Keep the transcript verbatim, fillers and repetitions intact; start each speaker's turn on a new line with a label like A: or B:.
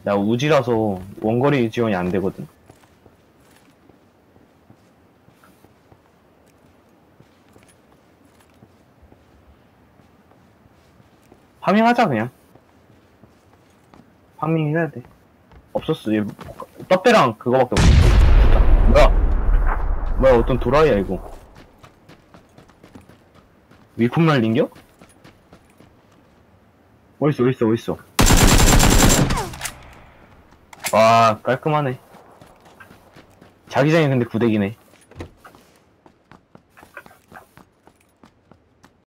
A: 나 우지라서 원거리 지원이 안 되거든. 파밍하자 그냥. 파밍 해야 돼. 없었어. 얘 떡배랑 그거밖에 없어. 진짜. 뭐야? 뭐야 어떤 도라이야 이거. 위풍 날린겨? 어딨어 어딨어 어딨어. 와 깔끔하네. 자기장이 근데 구대기네.